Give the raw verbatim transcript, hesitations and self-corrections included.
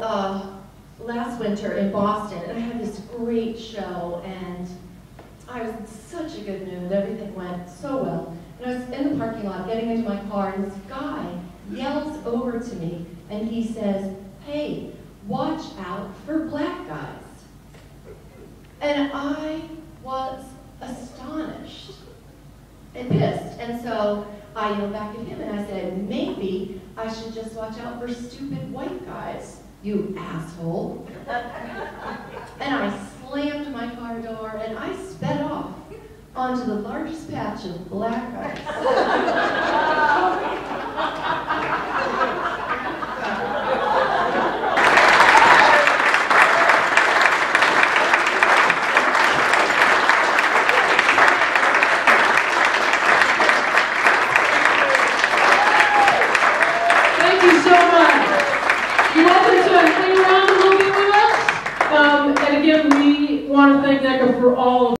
uh, last winter in Boston, and I had this great show, and I was in such a good mood. Everything went so well. And I was in the parking lot getting into my car, and this guy yells over to me, and he says, "Hey, watch out for black guys." And I was astonished and pissed. And so I yelled back at him, and I said, "Maybe I should just watch out for stupid white guys, you asshole." And I slammed my car door, and I sped off onto the largest patch of black guys. Thank you so much. You're welcome to hang around a little bit with us. Um, and again, we want to thank NEKCA for all of